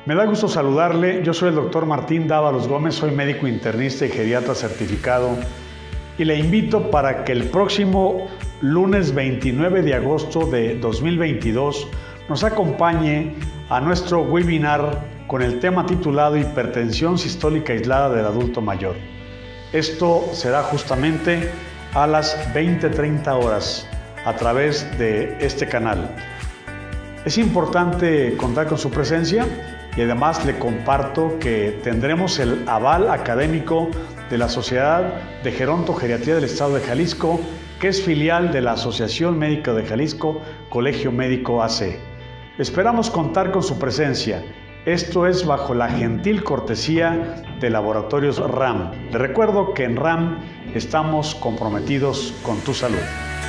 Me da gusto saludarle, yo soy el doctor Martín Dávalos Gómez, soy médico internista y geriatra certificado y le invito para que el próximo lunes 29 de agosto de 2022 nos acompañe a nuestro webinar con el tema titulado Hipertensión sistólica aislada del adulto mayor. Esto será justamente a las 20:30 horas a través de este canal. Es importante contar con su presencia y además le comparto que tendremos el aval académico de la Sociedad de Gerontogeriatría del Estado de Jalisco, que es filial de la Asociación Médica de Jalisco, Colegio Médico AC. Esperamos contar con su presencia. Esto es bajo la gentil cortesía de Laboratorios RAM. Le recuerdo que en RAM estamos comprometidos con tu salud.